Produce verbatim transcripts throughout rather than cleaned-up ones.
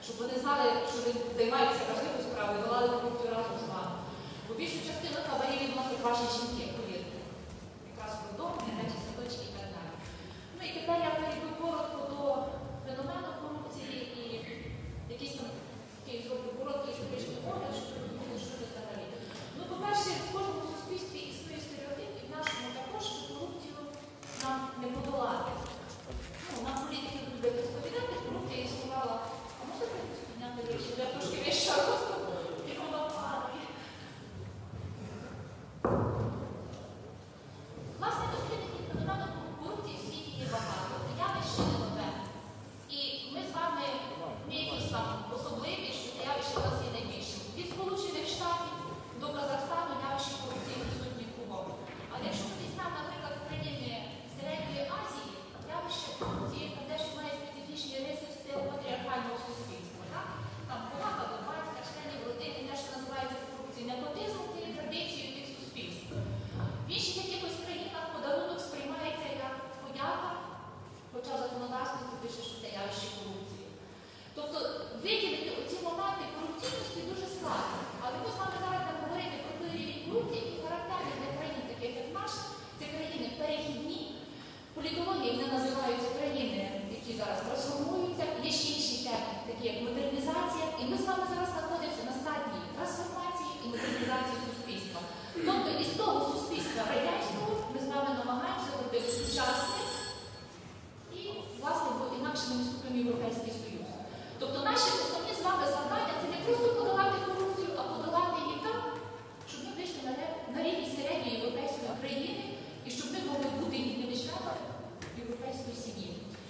щоб вони знали, що ви займаєтеся важливою справою, і долали корупцію разом з вами. Бо більшу частину хабарів відносять ваші жінки, повірте. Якраз продовження, речі, садочки і так далі. Ну і тепер я перейду коротко до феномену корупції і якийсь там такий зроблю короткий історичний погляд, щоб ви розуміли, що це взагалі. Ну, по-перше, в кожному суспільстві існує стереотип, і в нашому також, що корупцію нам не подолати. Ну, нам політики люблять розповідати, корупція існувала. А можна підняти вище? Я трошки вища росту, і вона падає. Власне, дослідників феномену корупції в світі є багато. Явище не нове. І ми з вами не якісь там особливі, що це явище у нас є найбільшим. Від Сполучених Штатів до Казахстану явище корупції присутні кругом. Але якщо ми візьмемо, наприклад, країни Середньої Азії, явище корупції те, що має специфічні риси в стилу патріархального суспільства. Так? Там повага до батька, членів родини, те, що називається корупцією, непотизм, це є традицією тих суспільств. В інших якихось країнах подарунок сприймається як подяка, хоча законодавство пише, що це явище корупції. Тобто виділити оці моменти корупційності дуже складно. Але ми з вами зараз будемо говорити про той рівень корупції, який характерний для країн, таких як наша. Це країни перехідні. Політології вони називаються країни, які зараз трансформуються. Є ще інші терміни, такі як модернізація. І ми з вами зараз знаходимося на стадії трансформації і модернізації суспільства. Тобто із того суспільства радянського ми з вами намагаємося робити сучасне і, власне, бо інакше ми не вступимо в Європейський Союз. Тобто наші основні з вами завдання – це не просто подолати корупцію, а подолати її так, щоб ми вийшли на, на рівні середньої європейської країни і щоб ми могли бути гідними членами європейської сім'ї.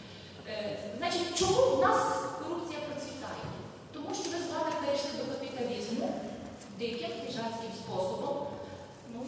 Е, значить, чому в нас корупція процвітає? Тому що ми з вами перейшли до капіталізму диким, хижацьким способом. Ну,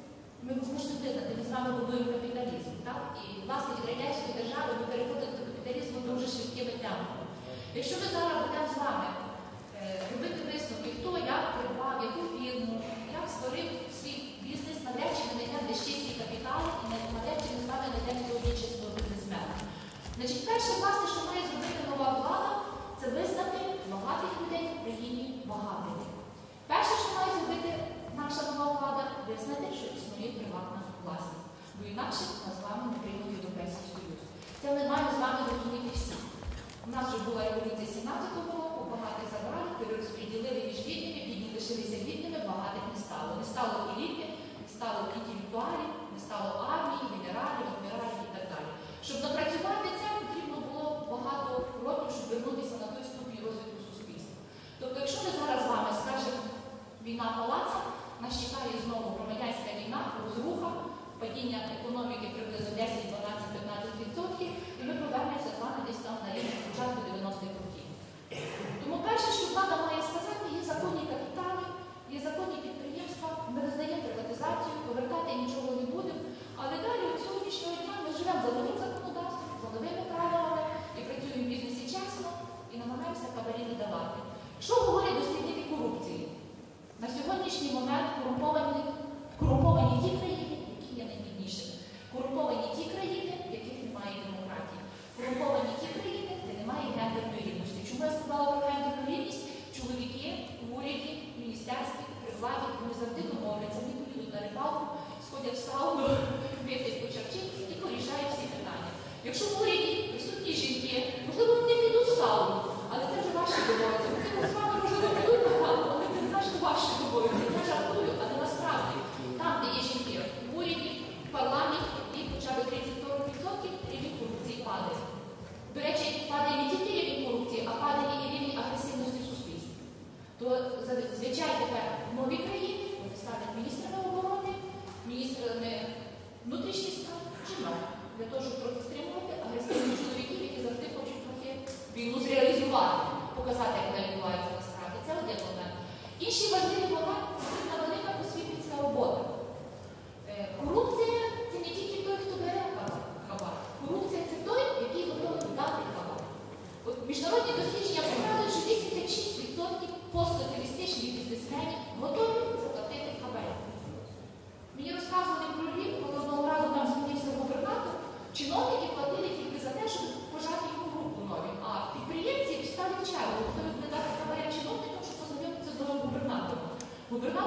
ми можемо визнати, ми з вами будуємо капіталізм. Так? І, власне, від радянської держави ми переходимо до капіталізму дуже швидкими темпами. Якщо ми зараз будемо з вами е, робити висновки, хто як придбав, яку фірму, як створив свій бізнес, навряд чи ми знайдемо десь чисті капітали і навряд чи ми з вами знайдемо сьогодні чистого бізнесмена. Значить, перше, власне, що має зробити нова влада, це визнати багатих людей в країні багатими. Перше, що має зробити наша нова влада, визнати, що існує приватна власність. Бо інакше нас з вами не приймуть Європейський Союз. Це ми маємо з вами розуміти всі. У нас вже була революція сімнадцятого року, багатих забрали, перерозподілили між бідними, бідні лишилися бідними, багатих не стало. Не стало еліти, не стало інтелектуалів, не стало армії, генералів, адміралів і так далі. Щоб напрацювати це, потрібно було багато років, щоб вернутися на той ступінь розвитку суспільства. Тобто, якщо ми зараз з вами скажемо війна палаца, нас чекає знову громадянська війна, розруха, падіння економіки приблизно десять, дванадцять, п'ятнадцять відсотків, і ми повернемося з вами десь там на рівні початку дев'яностих років. Тому перше, що влада має сказати, є законні капітали, є законні підприємства, ми роздаємо приватизацію, повертати нічого не будемо, але далі від сьогоднішнього дня ми живемо за новим законодавством, за новими правилами і працюємо в бізнесі чесно і намагаємося хабарі не давати. Що говорять дослідники корупції? На сьогоднішній момент корумповані, корумповані ті країни, які є найбіднішими. Корумповані ті країни, в яких немає демократії. Корумповані ті країни, де немає гендерної рівності. Чому я сказала про гендерну рівність? Чоловіки в уряді, в міністерстві, при владі, вони завжди домовляться, вони поїдуть на рибалку, сходять в сауну, вип'ять по чарчинці і порішають всі питання. Якщо в уряді присутні жінки, можливо, вони підуть в сауну, але це вже ваші домовляться. Можливо, з вами, можливо, підуть на сауну, але це не значить ваші домовляться. Я жартую, але насправді, там, де є жінки, в уряді, в парламенті, і хоча б тридцять-сорок відсотків рівень корупції падає. До речі, падає не тільки рівень корупції, а падає і рівень агресивності суспільства. То, звичайно, тепер в новій країні вони стануть міністрами оборони, міністрами внутрішніх справ, жінок, для того, щоб трохи стримувати агресивних чоловіків, які завжди хочуть трохи війну зреалізувати, показати, як вона відбувається насправді. Це один момент. Інший важливий момент – це велика просвітницька робота. Корупція – це не тільки той, хто бере хабар. Корупція – це той, який готовий дати хабар. От міжнародні дослідження показують, що вісімдесят шість відсотків посткапіталістичних бізнесменів готові заплатити хабаря. Мені розказували про Львів, коли одного разу там змінився губернатор, чиновники платили тільки за те, щоб пожати йому руку нові, а підприємці стали в чергу,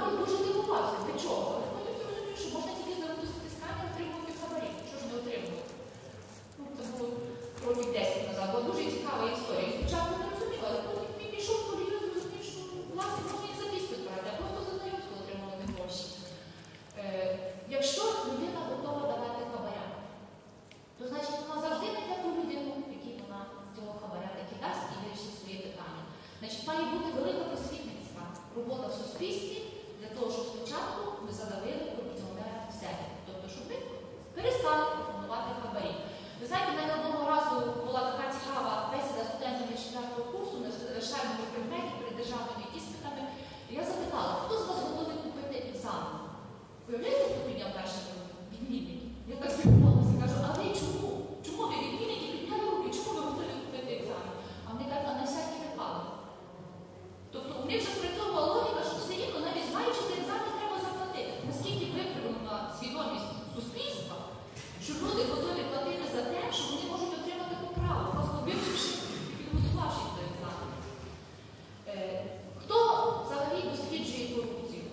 тут дуже дивувався, для чого? Але потім я розумію, що можна тільки за стискання отримувати хабарі. Що ж не отримувати? Ну, це було років десять назад. Була дуже цікава історія. І спочатку не розуміла, але потім він пішов по лінію і розумів, що власне можна і за підпис брати, а просто за знайомство отримали гроші. Е, якщо людина готова давати хабаря, то значить вона завжди знайде ту людину, якій вона з цього хабаря таки дасть і вирішить свої питання. Значить, має бути велика просвітницька робота в суспільстві для того, щоб спочатку ми задавили корупціонера в себе. Тобто, щоб ми перестали пропонувати хабарі. Ви знаєте, в мене одного разу була така цікава бесіда з студентами четвертого курсу на шальному предметі перед державними іспитами. І я запитала, хто з вас готовий купити екзамен? Уявляєте, хто підняв перший відмінник? Я так здивувалася, кажу, а ви чому? Чому ви відмінники підняли руки? Чому ви готові купити екзамен? А вони кажуть, а на всякий випадок. Тобто у них вже спрацьовувала логіка, що все рівно, навіть знаючи, що екзамен треба заплатити. Наскільки викривлена свідомість суспільства, що люди готові платити за те, що вони можуть отримати по праву, просто вивчивши і підготувавши до екзамену. Е, хто взагалі досліджує корупцію?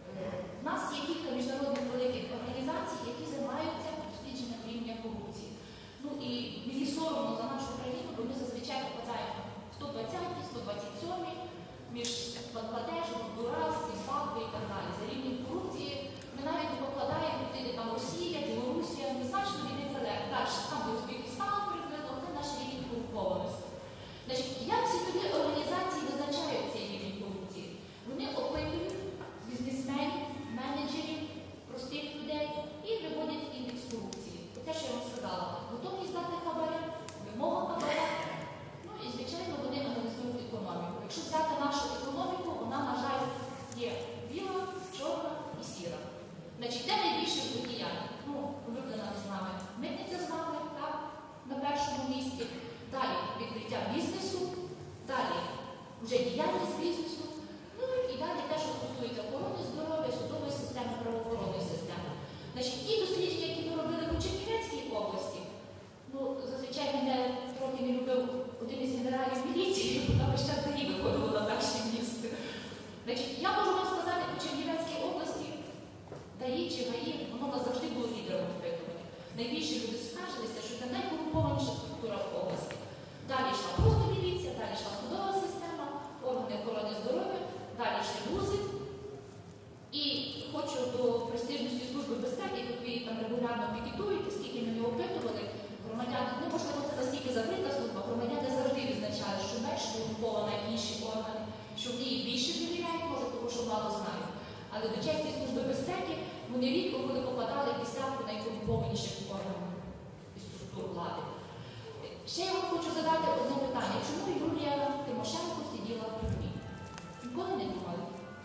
У нас є кілька міжнародних великих організацій, які займаються дослідженням рівня корупції. Ну і мені соромно за нашу країну, бо ми зазвичай попадаємо в сто двадцятий, сто двадцять сьомий між Бангладешем, Гондурас, Зімбабве і так далі. За рівнем корупції ми навіть не покладаємо туди, там Росія, Білорусія, незначно від інтелект. Далі, там де Узбекистан приблизно, це наш рівень корумпованості. Значить, як ці тоді організації визначають цей рівень корупції? Вони опитують бізнесменів, менеджерів, простих людей і виводять індекс корупції. Оце, що я вам сказала. Готовність дати хабаря, вимога хабаря. Ну і, звичайно, вони аналізують економіку. Якщо взяти нашу економіку, вона, на жаль, є біла, чорна і сіра. Значить, де найбільше злодіяння? Ну, улюблена з нами митниця з нами, так, на першому місці. Далі відкриття бізнесу, далі вже діяльність бізнесу. Ну і далі те, що стосується охорони здоров'я, судової системи, правоохоронної системи. Значить, ті дослідження, які ми робили в Чернівецькій області, ну, зазвичай мене трохи не любив один із генералів міліції, вона весь час тоді виходила на перше місце. Значить, я можу вам сказати, по Чернівецькій області, ДАІ чи ГАІ, воно нас завжди було лідером опитування. Найбільше люди скаржилися, що це найкорумпованіша структура в області. Далі йшла просто міліція, далі йшла судова система, органи охорони здоров'я, далі йшли вузи. І хочу до престижності служби безпеки, як ви там регулярно пікетуєте, скільки ми не опитували, громадяни, ну, можливо, це настільки закрита служба, громадяни завжди відзначають, що менш корумпована інші органи, що в ній більше довіряють, може, тому що мало знають. Але до честі служби безпеки вони рідко, коли попадали в десятку найкорумпованіших органів і структур влади. Ще я вам хочу задати одне питання. Чому Юлія Тимошенко сиділа в тюрмі? Ніколи не думали?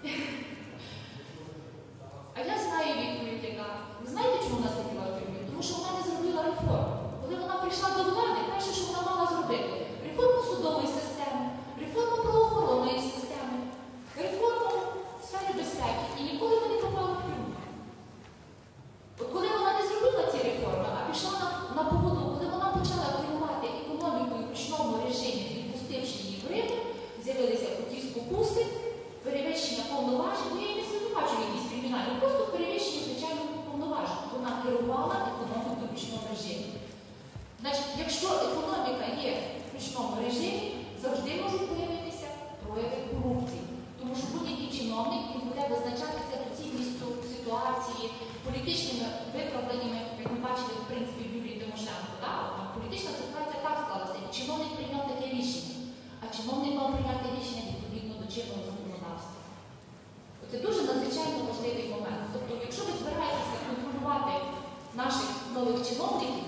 А я знаю відповідь, яка. Ви знаєте, чому вона сиділа в тюрмі? Тому що вона не зробила реформу. Коли вона прийшла до влади, перше, що вона мала зробити – реформу судової системи, реформу правоохоронної системи, реформу в сфері безпеки. І ніколи вона не попала в тюрму. От коли вона не зробила ці реформи, а пішла на, на поводу, коли вона почала керувати економікою в ручному режимі, відпустивши її в ринок, з'явилися ті спокуси, перевищення повноважень, ну я не звинувачую якісь кримінальні, просто перевищення, звичайно, повноважень. Вона керувала економікою в ручному режимі. Значить, якщо економіка є в ручному режимі, завжди можуть появитися прояви корупції. Тому що будь-який чиновник він буде визначатися доцільністю ситуації, політичними виправданнями, як ми бачили, в принципі, в Юлії Тимошенко. Так? Політична ситуація так склалася. Чиновник прийняв таке рішення, а чиновник мав прийняти рішення відповідно до чинного законодавства. Це дуже надзвичайно важливий момент. Тобто, якщо ви збираєтеся контролювати наших нових чиновників,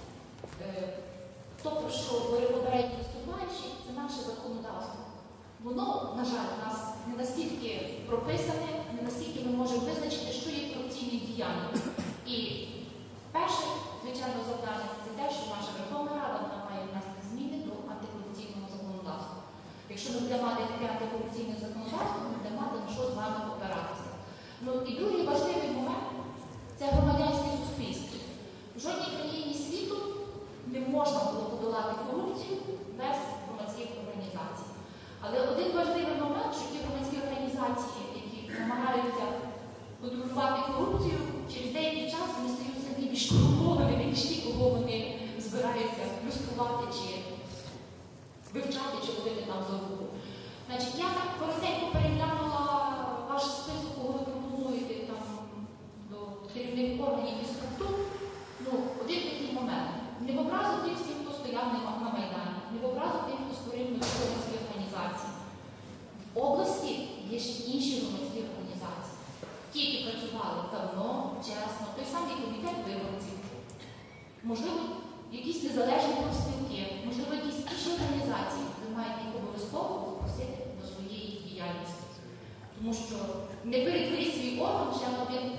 то, про що говорили попередні виступаючі, це наше законодавство. Воно, на жаль, у нас не настільки прописане, не настільки ми можемо визначити, що є корупційні діяння. І перше, звичайно, завдання – це те, що наша Верховна Рада має внести зміни до антикорупційного законодавства. Якщо ми будемо мати таке антикорупційне законодавство, ми будемо мати на що з вами опиратися. Ну, і другий важливий момент – це громадянське суспільство. В жодній країні світу не можна було подолати корупцію без громадських організацій. Але один важливий момент, що ті громадські організації, які намагаються вивчати чи ловити там за руку. Значить, я так коротенько переглянула ваш список, кого ви пропонуєте там до керівних органів і структур. Ну, один такий момент. Не в образу тим всім, хто стояв на Майдані, не в образу тим, хто створив громадські організації. В області є ще інші громадські організації. Ті, які працювали давно, чесно, той самий комітет виборців, можливо, якісь незалежні профспілки, можливо, якісь інші організації, ви маєте їх обов'язково запросити до своєї діяльності. Тому що не перетворіть свій орган ще на один